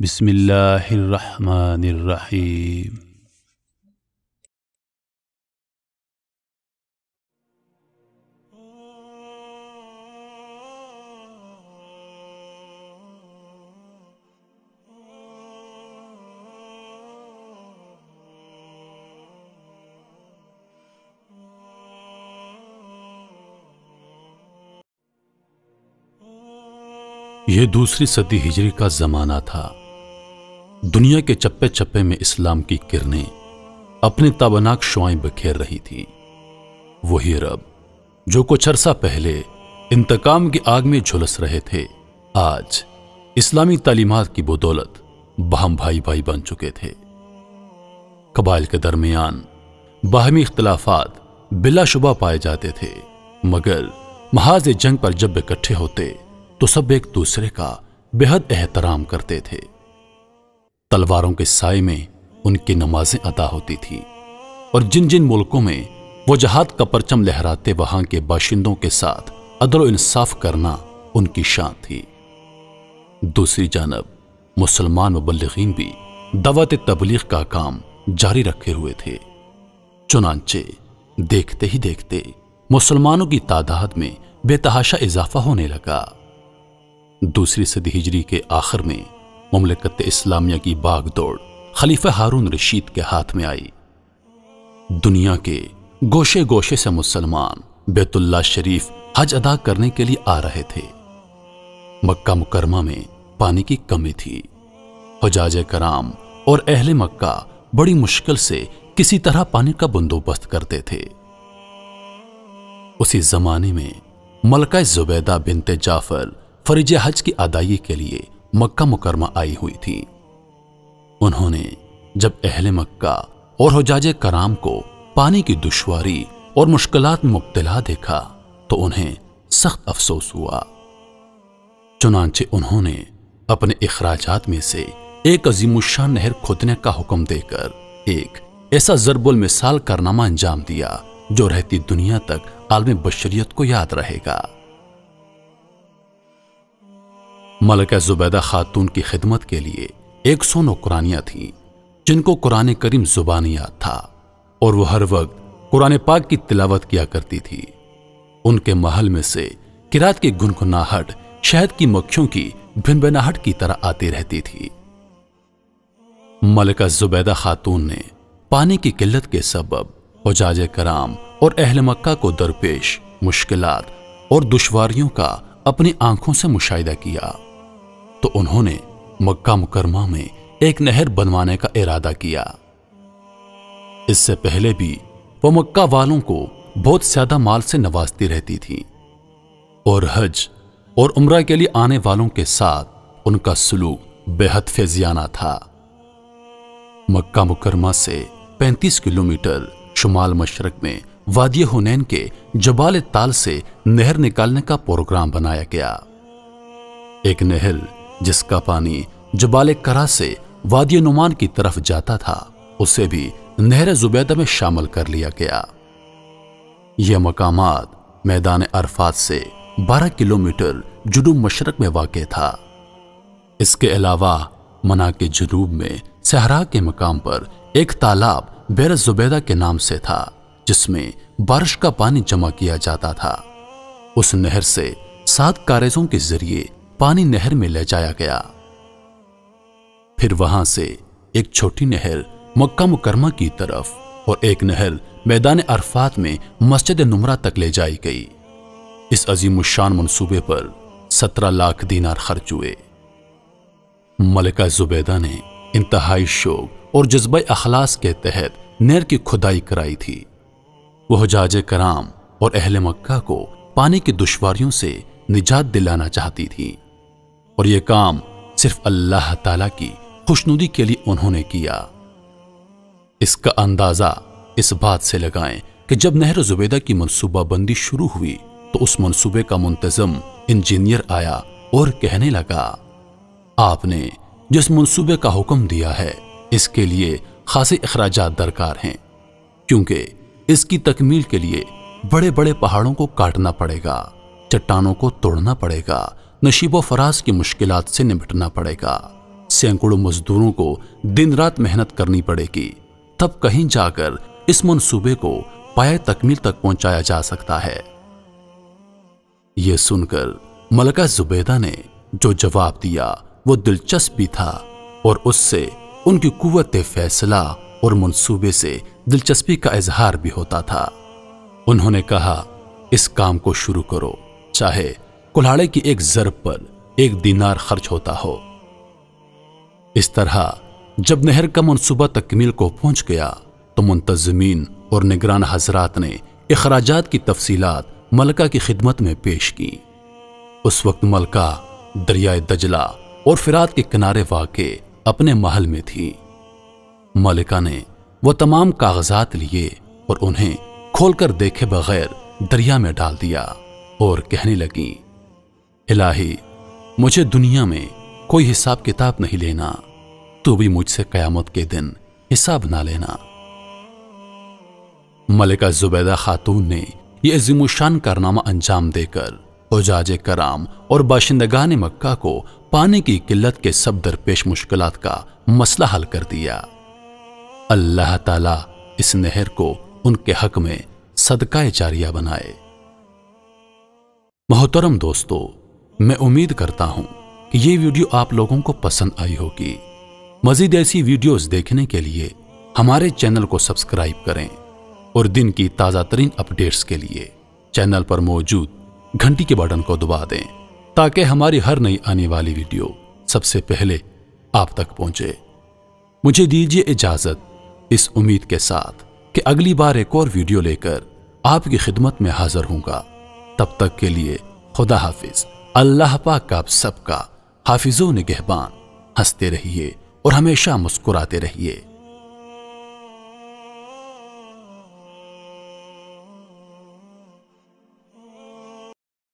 بسم اللہ الرحمن الرحیم۔ یہ دوسری صدی ہجری کا زمانہ تھا۔ دنیا کے چپے چپے میں اسلام کی کرنیں اپنے تابناک شعائیں بکھیر رہی تھیں۔ وہی رب جو کچھ عرصہ پہلے انتقام کی آگ میں جھلس رہے تھے، آج اسلامی تعلیمات کی بدولت باہم بھائی بھائی بن چکے تھے۔ قبائل کے درمیان باہمی اختلافات بلا شبہ پائے جاتے تھے، مگر محاذ جنگ پر جب اکٹھے ہوتے تو سب ایک دوسرے کا بے حد احترام کرتے تھے۔ تلواروں کے سائے میں ان کی نمازیں ادا ہوتی تھی، اور جن جن ملکوں میں وہ جہاد کا پرچم لہراتے وہاں کے باشندوں کے ساتھ عدل و انصاف کرنا ان کی شان تھی۔ دوسری جانب مسلمان مبلغین بھی دعوت تبلیغ کا کام جاری رکھے ہوئے تھے۔ چنانچہ دیکھتے ہی دیکھتے مسلمانوں کی تعداد میں بے تحاشا اضافہ ہونے لگا۔ دوسری صدی ہجری کے آخر میں مملکت اسلامیہ کی باغ دوڑ خلیفہ ہارون رشید کے ہاتھ میں آئی۔ دنیا کے گوشے گوشے سے مسلمان بیت اللہ شریف حج ادا کرنے کے لیے آ رہے تھے۔ مکہ مکرمہ میں پانی کی کمی تھی۔ حجاج کرام اور اہل مکہ بڑی مشکل سے کسی طرح پانی کا بندوبست کرتے تھے۔ اسی زمانے میں ملکہ زبیدہ بنت جعفر فریضہ حج کی ادائیگی کے لیے مکہ مکرمہ آئی ہوئی تھی۔ انہوں نے جب اہل مکہ اور حجاج کرام کو پانی کی دشواری اور مشکلات میں مبتلا دیکھا تو انہیں سخت افسوس ہوا۔ چنانچہ انہوں نے اپنے اخراجات میں سے ایک عظیم الشان نہر کھودنے کا حکم دے کر ایک ایسا ضرب المثال کارنامہ انجام دیا جو رہتی دنیا تک عالم بشریت کو یاد رہے گا۔ ملکہ زبیدہ خاتون کی خدمت کے لیے 100 نوکرانیاں تھیں، جن کو قرآن کریم زبانی یاد تھا، اور وہ ہر وقت قرآن پاک کی تلاوت کیا کرتی تھی۔ ان کے محل میں سے قرات کی گنگناہٹ شہد کی مکھیوں کی بھنبھناہٹ کی طرح آتی رہتی تھی۔ ملکہ زبیدہ خاتون نے پانی کی قلت کے سبب حجاج کرام اور اہل مکہ کو درپیش مشکلات اور دشواریوں کا اپنی آنکھوں سے مشاہدہ کیا، تو انہوں نے مکہ مکرمہ میں ایک نہر بنوانے کا ارادہ کیا۔ اس سے پہلے بھی وہ مکہ والوں کو بہت زیادہ مال سے نوازتی رہتی تھی، اور حج اور عمرہ کے لیے آنے والوں کے ساتھ ان کا سلوک بے حد فیضیانہ تھا۔ مکہ مکرمہ سے 35 کلومیٹر شمال مشرق میں وادی حنین کے جبال تال سے نہر نکالنے کا پروگرام بنایا گیا۔ ایک نہر جس کا پانی جبال کرا سے وادی نعمان کی طرف جاتا تھا، اسے بھی نہر-ے-زبیدہ میں شامل کر لیا گیا۔ یہ مقامات میدان عرفات سے 12 کلومیٹر جنوب مشرق میں واقع تھا۔ اس کے علاوہ منا کے جنوب میں صحرا کے مقام پر ایک تالاب بئر زبیدہ کے نام سے تھا، جس میں بارش کا پانی جمع کیا جاتا تھا۔ اس نہر سے 7 کاریزوں کے ذریعے پانی نہر میں لے جایا گیا۔ پھر وہاں سے ایک چھوٹی نہر مکہ مکرمہ کی طرف اور ایک نہر میدان عرفات میں مسجد نمرہ تک لے جائی گئی۔ اس عظیم الشان منصوبے پر 17 لاکھ دینار خرچ ہوئے۔ ملکہ زبیدہ نے انتہائی شوق اور جذبہ اخلاص کے تحت نہر کی کھدائی کرائی تھی۔ وہ حجاج کرام اور اہل مکہ کو پانی کی دشواریوں سے نجات دلانا چاہتی تھی، اور یہ کام صرف اللہ تعالیٰ کی خوشنودی کے لیے انہوں نے کیا۔ اس کا اندازہ اس بات سے لگائیں کہ جب نہر-ے-زبیدہ کی منصوبہ بندی شروع ہوئی تو اس منصوبے کا منتظم انجینئر آیا اور کہنے لگا، آپ نے جس منصوبے کا حکم دیا ہے اس کے لیے خاصے اخراجات درکار ہیں، کیونکہ اس کی تکمیل کے لیے بڑے بڑے پہاڑوں کو کاٹنا پڑے گا، چٹانوں کو توڑنا پڑے گا، نشیب و فراز کی مشکلات سے نمٹنا پڑے گا، سینکڑوں مزدوروں کو دن رات محنت کرنی پڑے گی، تب کہیں جا کر اس منصوبے کو پایہ تکمیل تک پہنچایا جا سکتا ہے۔ یہ سن کر ملکہ زبیدہ نے جو جواب دیا وہ دلچسپ بھی تھا، اور اس سے ان کی قوت فیصلہ اور منصوبے سے دلچسپی کا اظہار بھی ہوتا تھا۔ انہوں نے کہا، اس کام کو شروع کرو، چاہے کلہاڑے کی ایک ضرب پر 1 دینار خرچ ہوتا ہو۔ اس طرح جب نہر کا منصوبہ تکمیل کو پہنچ گیا تو منتظمین اور نگران حضرات نے اخراجات کی تفصیلات ملکہ کی خدمت میں پیش کی۔ اس وقت ملکہ دریائے دجلہ اور فرات کے کنارے واقع اپنے محل میں تھی۔ ملکہ نے وہ تمام کاغذات لیے اور انہیں کھول کر دیکھے بغیر دریا میں ڈال دیا اور کہنے لگی، الہی، مجھے دنیا میں کوئی حساب کتاب نہیں لینا، تو بھی مجھ سے قیامت کے دن حساب نہ لینا۔ ملکہ زبیدہ خاتون نے یہ عظیم الشان کارنامہ انجام دے کر حجاج کرام اور باشندگان مکہ کو پانی کی قلت کے سب درپیش مشکلات کا مسئلہ حل کر دیا۔ اللہ تعالیٰ اس نہر کو ان کے حق میں صدقہ جاریہ بنائے۔ محترم دوستو، میں امید کرتا ہوں کہ یہ ویڈیو آپ لوگوں کو پسند آئی ہوگی۔ مزید ایسی ویڈیوز دیکھنے کے لیے ہمارے چینل کو سبسکرائب کریں اور دن کی تازہ ترین اپڈیٹس کے لیے چینل پر موجود گھنٹی کے بٹن کو دبا دیں تاکہ ہماری ہر نئی آنے والی ویڈیو سب سے پہلے آپ تک پہنچے۔ مجھے دیجیے اجازت اس امید کے ساتھ کہ اگلی بار ایک اور ویڈیو لے کر آپ کی خدمت میں حاضر ہوں گا۔ تب تک کے لیے خدا حافظ۔ اللہ پاک آپ سب کا حافظ و نگہبان۔ ہنستے رہیے اور ہمیشہ مسکراتے رہیے۔